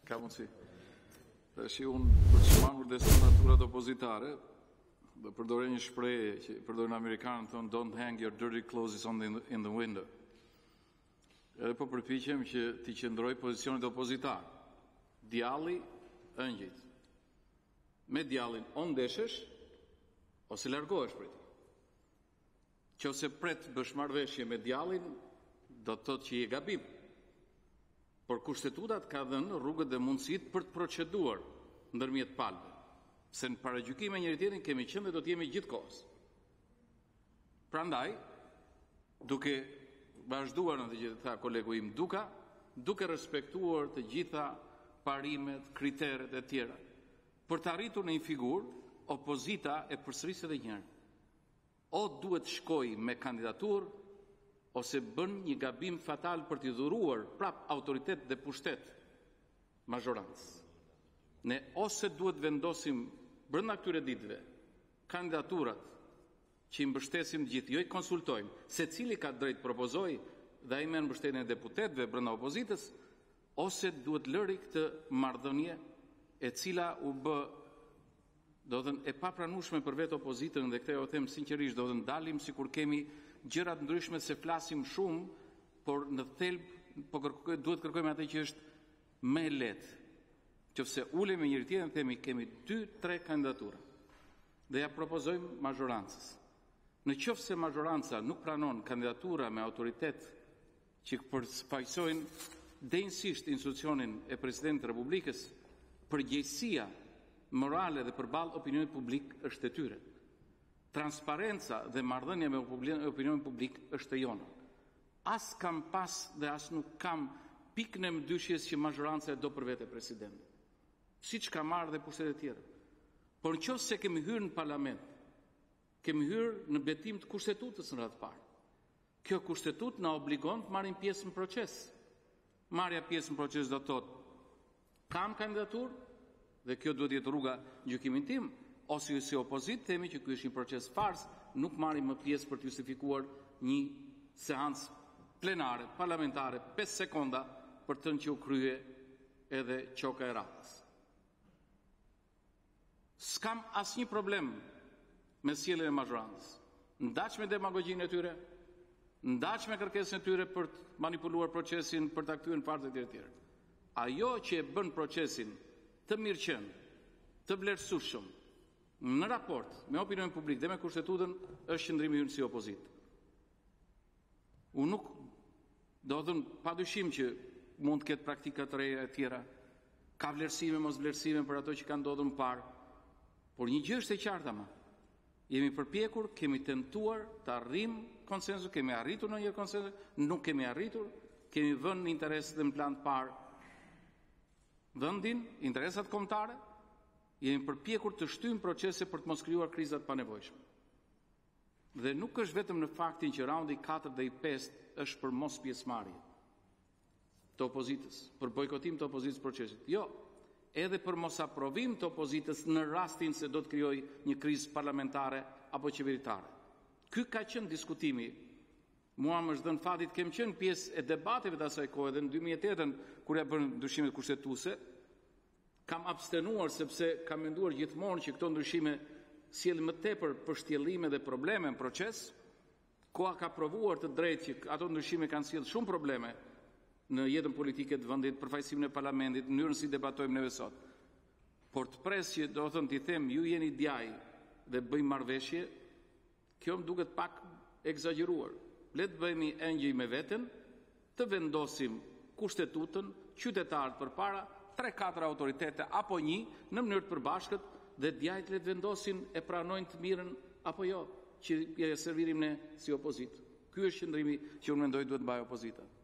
Ka mundësi. Tash unë për të shmangur destin naturat opozitare, dhe përdore një shprehje që përdorin amerikanët, thonë don't hang your dirty clothes in the window. Edhe po përpiqem që t'i qëndroj pozicionit opozitar. Djalli ëngjit. Me djallin o ndeshesh ose largohesh prej tij. Nëse pret bësh marrëveshje me djallin, do të thotë që je gabim. Por kushtetutat ka dhënë rrugët dhe mundësitë për të proceduar ndërmjet palëve. Se në paragjykime njëri tjetrin kemi qenë dhe do të jemi gjithkohës. Prandaj, duke vazhduar në të gjithë tha kolegu im duke respektuar të gjitha parimet, kriteret e tjera, për të arritur në një figurë, opozita e përsëris edhe një herë. O duhet shkoj me kandidaturë, ose bën një gabim fatal për t'i dhuruar prap autoritet dhe pushtet mazhorancës. Ne ose duhet vendosim brenda këtyre ditëve kandidaturat që i mbështesim gjithë, jo i konsultojmë, se cili ka drejt propozoj dhe ai merr mbështetjen e deputetëve brenda opozitës, ose duhet lëri këtë marrëdhënie e cila u bë do të thënë e papranueshme për vetë opozitën, dhe këtë jo them sinqerisht, do të ndalim sikur kemi gjërat ndryshme se flasim shumë, por në thelb duhet kërkojmë atë që është më e lehtë. Nëse ulemi me njëri tjetrin, themi kemi 2-3 kandidatura dhe ja propozojmë mazhorancës. Në qoftë se mazhoranca nuk pranon kandidatura me autoritet që përfaqësojnë denjësisht institucionin e Presidentit të Republikës, përgjegjësia morale dhe përballë opinionit publik është e tyre. Transparenca dhe marrëdhënia me opinionin publik është e jona. As kam pas dhe as nuk kam pikën e mdyshjes që mazhoranca e do për vete presidentin. Siç ka marrë dhe pushtetet e tjera. Por nëse kemi hyrë në parlament, kemi hyrë në betim të kushtetutës në radhë parë. Kjo kushtetutë na obligon të marrim pjesë në proces. Marrja pjesë në proces do të thotë kam kandidaturë, dhe kjo duhet jetë rruga gjykimit tim, ose si opozit themi që ky është një proces fars, nuk marrim më pjesë për të justifikuar një seancë plenare, parlamentare, 5 sekonda për të që u krye edhe qoka e ratës. S'kam asnjë problem me sjelljen e mazhorancës. Ndaq me demagogjinë e tyre, ndaq me kërkesën e tyre për të manipuluar procesin, për ta kthyer në farë të tjerë. Ajo që e bën procesin të mirëqen, të vlerësueshëm në raport me opinionin publik dhe me kushtetutën është qëndrimi ynë si opozit. Unë nuk do të thënë padyshim që mund të ketë praktika të reja e tjera, ka vlerësime, mos vlerësime për ato që kanë ndodhur më parë, por një gjë është e qartë ama. Jemi përpjekur, kemi tentuar të arrijmë konsensus, kemi arritur në një konsensus, nuk kemi arritur, kemi vënë në interes dhe në plan të parë vendin, interesat kombëtare, jemi përpjekur të shtyjmë procese për të mos krijuar krizat panevojshme. Dhe nuk është vetëm në faktin që raundi 4 dhe i 5 është për mos pjesëmarrje të opozitës, për bojkotim të opozitës procesit. Jo, edhe për mos aprovim të opozitës në rastin se do të krijojë një krizë parlamentare apo qeveritare. Ky ka qenë diskutimi. Mua më është dhënë fati të kem qenë pjesë e debateve të asaj kohe, dhe në 2008 kur ja bën ndryshimet kushtetuese, kam abstenuar sepse kam menduar gjithmonë që këto ndryshime sjellin më tepër përshtjellime dhe probleme në proces. Koha ka provuar të drejtë që ato ndryshime kanë sjellë shumë probleme në jetën politike të vendit, përfaqësimin e parlamentit, mënyrën si debatojmë neve sot. Por të pres që do të thënë t'i them ju jeni djaj dhe bëjmë marrëveshje, kjo më duket pak egzageruar. Le të bëhemi engjëj me veten, të vendosim kushtetutën, qytetarët përpara, 3-4 autoritete apo një në mënyrë të përbashkët, dhe djajt le të vendosin e pranojnë të mirën apo jo, që ja servirim ne si opozitë. Ky është qëndrimi që unë mendoj duhet mbajë opozita.